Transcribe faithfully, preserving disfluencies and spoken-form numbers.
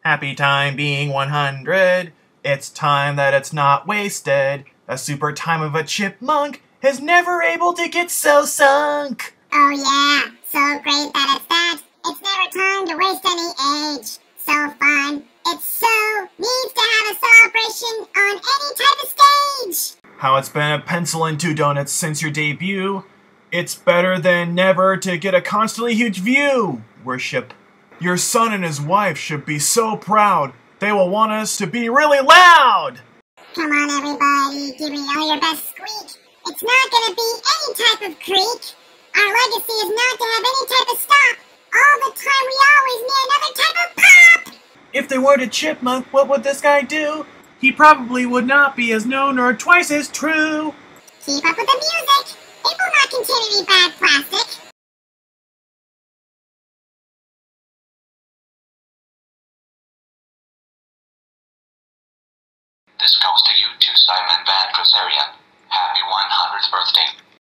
Happy time being one hundred. It's time that it's not wasted. A super time of a chipmunk is never able to get so sunk. Oh yeah, so great that it's that. It's never time to waste any age. So fun. It's so needs to have a celebration on any type of stage. How it's been a pencil and two donuts since your debut. It's better than never to get a constantly huge view, worship. Your son and his wife should be so proud. They will want us to be really loud. Come on everybody, give me all your best squeak. It's not gonna be any type of creak. Our legacy is not to have any type of stop. All the time we always need another type of pop. If there weren't a chipmunk, what would this guy do? He probably would not be as known or twice as true. Keep up with the music. It will not continue to be bad plastic. This goes to you too, Simon Bagdasarian. Happy one hundredth birthday.